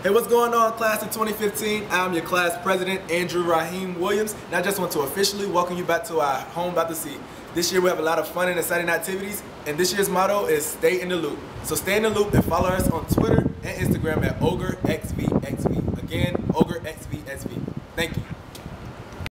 Hey, what's going on, class of 2015? I'm your class president, Andrew Raheem Williams, and I just want to officially welcome you back to our home about to see. This year we have a lot of fun and exciting activities, and this year's motto is stay in the loop. So stay in the loop and follow us on Twitter and Instagram at ogrex.